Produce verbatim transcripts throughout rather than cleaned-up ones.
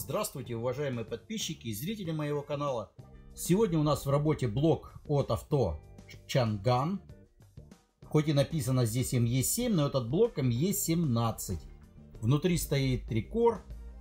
Здравствуйте, уважаемые подписчики и зрители моего канала. Сегодня у нас в работе блок от авто Chang'an. Хоть и написано здесь эм и семь, но этот блок эм и семнадцать. Внутри стоит трикор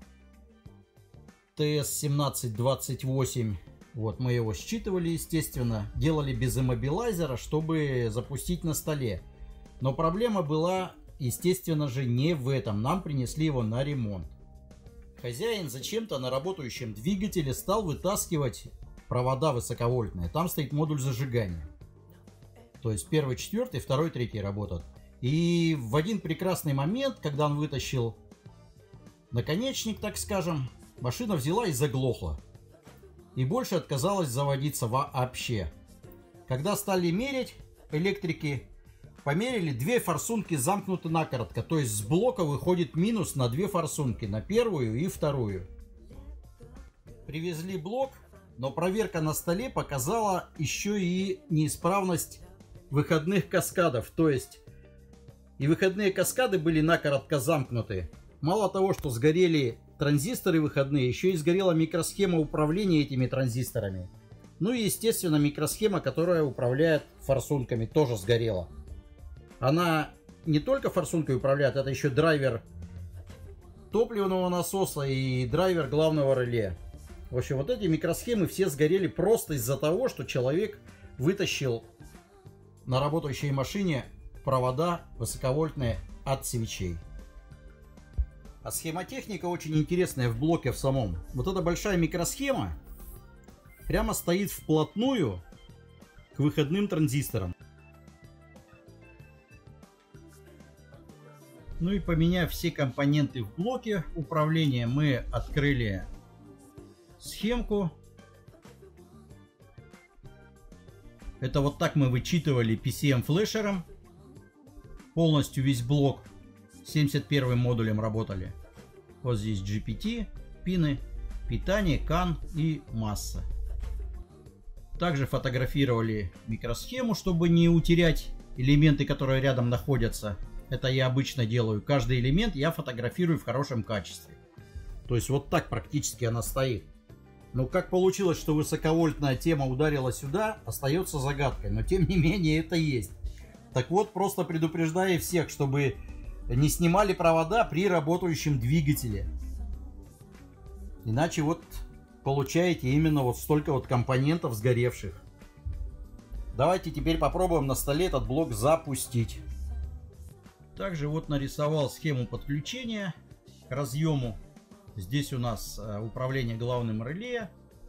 тэ эс семнадцать двадцать восемь. Вот, мы его считывали, естественно. Делали без иммобилайзера, чтобы запустить на столе. Но проблема была, естественно же, не в этом. Нам принесли его на ремонт. Хозяин зачем-то на работающем двигателе стал вытаскивать провода высоковольтные. Там стоит модуль зажигания. То есть первый, четвертый, второй, третий работают. И в один прекрасный момент, когда он вытащил наконечник, так скажем, машина взяла и заглохла. И больше отказалась заводиться вообще. Когда стали мерить, электрики померили, две форсунки замкнуты накоротко. То есть с блока выходит минус на две форсунки, на первую и вторую. Привезли блок, но проверка на столе показала еще и неисправность выходных каскадов. То есть и выходные каскады были накоротко замкнуты. Мало того, что сгорели транзисторы выходные, еще и сгорела микросхема управления этими транзисторами. Ну и естественно микросхема, которая управляет форсунками, тоже сгорела. Она не только форсункой управляет, это еще драйвер топливного насоса и драйвер главного реле. В общем, вот эти микросхемы все сгорели просто из-за того, что человек вытащил на работающей машине провода высоковольтные от свечей. А схемотехника очень интересная в блоке в самом. Вот эта большая микросхема прямо стоит вплотную к выходным транзисторам. Ну и поменяв все компоненты в блоке управления, мы открыли схемку. Это вот так мы вычитывали пи си эм флешером. Полностью весь блок семьдесят первым модулем работали. Вот здесь джи пи ти, пины, питание, кан и масса. Также фотографировали микросхему, чтобы не утерять элементы, которые рядом находятся. Это я обычно делаю. Каждый элемент я фотографирую в хорошем качестве. То есть вот так практически она стоит. Но как получилось, что высоковольтная тема ударила сюда, остается загадкой. Но тем не менее это есть. Так вот, просто предупреждаю всех, чтобы не снимали провода при работающем двигателе. Иначе вот получаете именно вот столько вот компонентов сгоревших. Давайте теперь попробуем на столе этот блок запустить. Также вот нарисовал схему подключения к разъему. Здесь у нас управление главным реле.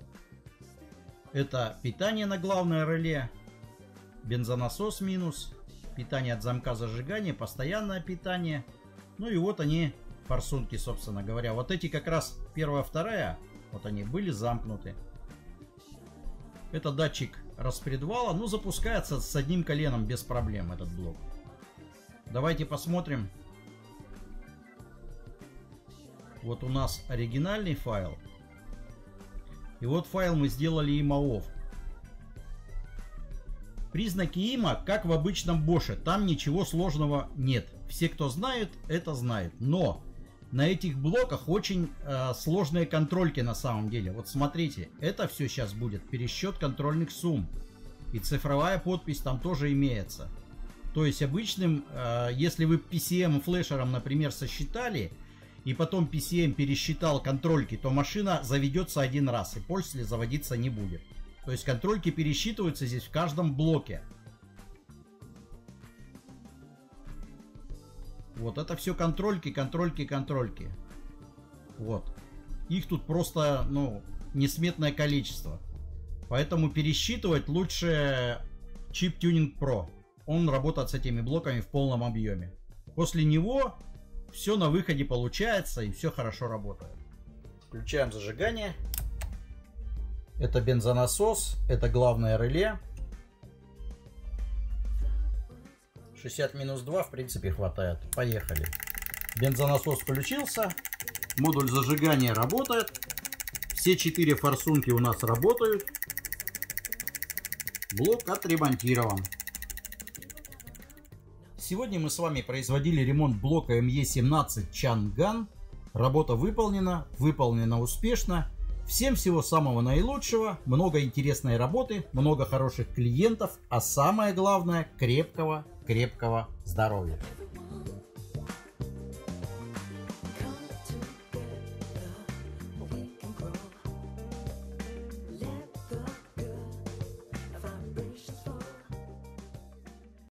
Это питание на главное реле. Бензонасос минус. Питание от замка зажигания. Постоянное питание. Ну и вот они, форсунки, собственно говоря. Вот эти как раз первая, вторая. Вот они были замкнуты. Это датчик распредвала. Ну, запускается с одним коленом без проблем этот блок. Давайте посмотрим. Вот у нас оригинальный файл. И вот файл мы сделали имов. Признаки има, как в обычном боше. Там ничего сложного нет. Все, кто знают, это знают. Но на этих блоках очень э, сложные контрольки на самом деле. Вот смотрите, это все сейчас будет пересчет контрольных сумм. И цифровая подпись там тоже имеется. То есть обычным, э, если вы пи си эм флешером, например, сосчитали, и потом пи си эм пересчитал контрольки, то машина заведется один раз, и после заводиться не будет. То есть контрольки пересчитываются здесь в каждом блоке. Вот это все контрольки, контрольки, контрольки. Вот. Их тут просто, ну, несметное количество. Поэтому пересчитывать лучше чип Tuning Pro. Он работает с этими блоками в полном объеме. После него все на выходе получается и все хорошо работает. Включаем зажигание. Это бензонасос, это главное реле. шестьдесят минус два в принципе хватает. Поехали. Бензонасос включился. Модуль зажигания работает. Все четыре форсунки у нас работают. Блок отремонтирован. Сегодня мы с вами производили ремонт блока эм и семнадцать Chang'an. Работа выполнена, выполнена успешно. Всем всего самого наилучшего, много интересной работы, много хороших клиентов, а самое главное крепкого, крепкого здоровья.